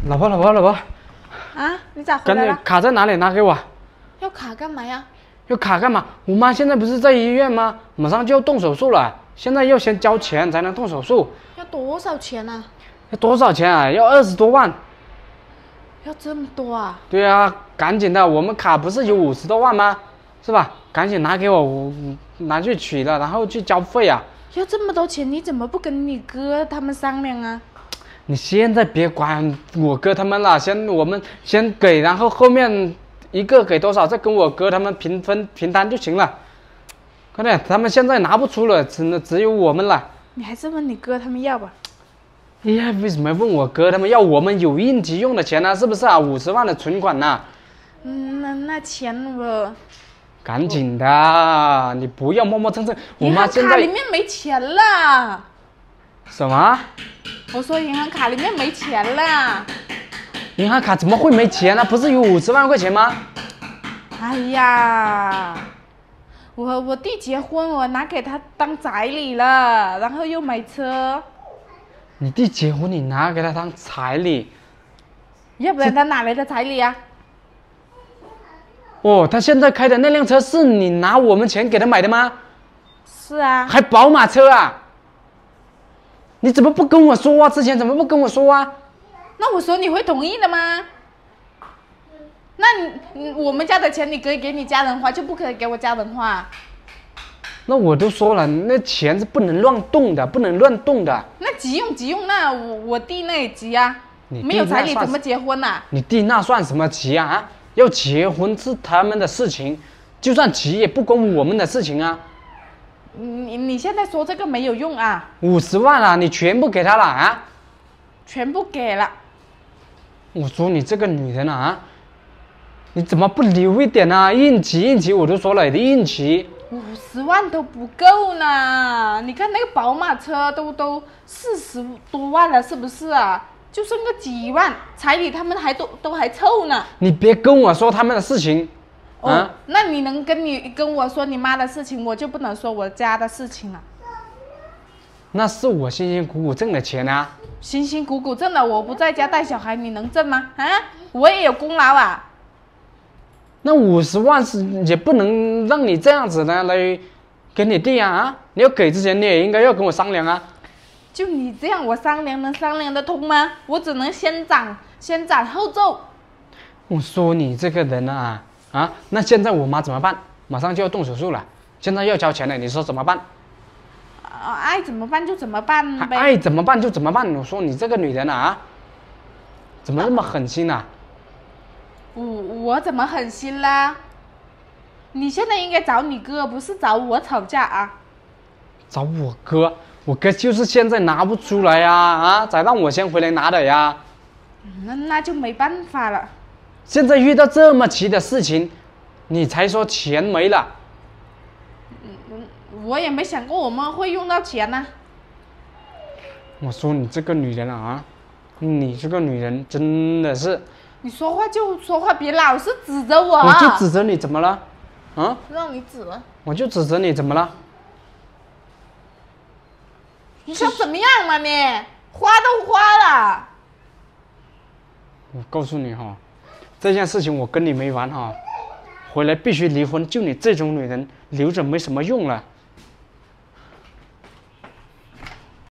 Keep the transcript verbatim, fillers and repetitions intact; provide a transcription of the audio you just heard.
老婆，老婆，老婆， 啊，你咋回来了？ 卡在哪里？拿给我。 要卡干嘛呀？ 要卡干嘛？我妈现在不是在医院吗？马上就要动手术了，现在要先交钱才能动手术。 要多少钱呢、啊？ 要多少钱啊？要二十多万。 要这么多啊？ 对啊，赶紧的，我们卡不是有五十多万吗？是吧？赶紧拿给我，我拿去取了，然后去交费啊。 要这么多钱，你怎么不跟你哥他们商量啊？ 你现在别管我哥他们了，先我们先给，然后后面一个给多少，再跟我哥他们平分平摊就行了。快点，他们现在拿不出了，只只有我们了。 你还是问你哥他们要吧。 哎呀，为什么问我哥他们要？我们有应急用的钱呢、啊，是不是啊？五十万的存款呢、啊。 嗯，那那钱我。 赶紧的，你不要磨磨蹭蹭。我妈现在银行卡里面没钱了。 什么？ 我说银行卡里面没钱了。 银行卡怎么会没钱呢、啊？不是有五十万块钱吗？ 哎呀，我我弟结婚，我拿给他当彩礼了，然后又买车。 你弟结婚，你拿给他当彩礼？ 要不然他哪来的彩礼啊？ 哦，他现在开的那辆车是你拿我们钱给他买的吗？ 是啊。 还宝马车啊？你怎么不跟我说啊？之前怎么不跟我说啊？ 那我说你会同意的吗？那你我们家的钱你可以给你家人花，就不可以给我家人花。 那我都说了，那钱是不能乱动的，不能乱动的。 那急用急用，那我我弟那也急啊。没有彩礼怎么结婚啊？ 你弟那算什么急啊？啊，要结婚是他们的事情，就算急也不关我们的事情啊。 你你现在说这个没有用啊。 五十万啊，你全部给他了啊？ 全部给了。 我说你这个女人啊，你怎么不留一点啊？应急应急，我都说了，你的应急。 五十万都不够呢，你看那个宝马车都都四十多万了，是不是啊？就剩个几万，彩礼他们还都都还凑呢。 你别跟我说他们的事情。 哦，啊、那你能跟你跟我说你妈的事情，我就不能说我家的事情了。 那是我辛辛苦苦挣的钱啊。 辛辛苦苦挣的，我不在家带小孩，你能挣吗？啊，我也有功劳啊。 那五十万是也不能让你这样子的来给你弟啊啊！你要给之前你也应该要跟我商量啊。 就你这样，我商量能商量得通吗？我只能先斩先斩后奏。 我说你这个人啊啊！那现在我妈怎么办？马上就要动手术了，现在要交钱了，你说怎么办？ 啊，爱怎么办就怎么办呗。 爱怎么办就怎么办。我说你这个女人啊，怎么那么狠心啊？ 我我怎么狠心啦？你现在应该找你哥，不是找我吵架啊。 找我哥，我哥就是现在拿不出来呀啊，再让我先回来拿的呀。 那那就没办法了。 现在遇到这么急的事情，你才说钱没了。 嗯，我也没想过我们会用到钱呢、啊。 我说你这个女人啊，你这个女人真的是。 你说话就说话，别老是指着我。 我就指责你，怎么了？啊？ 让你指了。 我就指责你，怎么了？ 你想怎么样嘛你？花都花了。 我告诉你哈，这件事情我跟你没完哈，回来必须离婚。就你这种女人，留着没什么用了。